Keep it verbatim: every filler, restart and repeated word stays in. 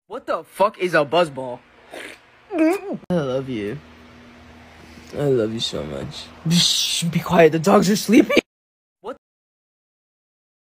What the fuck is a buzzball? I love you. I love you so much. Shh, be quiet, the dogs are sleeping.